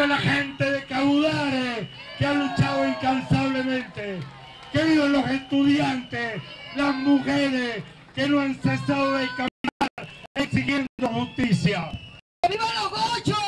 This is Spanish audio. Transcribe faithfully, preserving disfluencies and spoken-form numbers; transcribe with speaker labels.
Speaker 1: viva la gente de Caudare, que ha luchado incansablemente. Que vivan los estudiantes, las mujeres, que no han cesado de caminar exigiendo justicia.
Speaker 2: ¡Que vivan los gochos!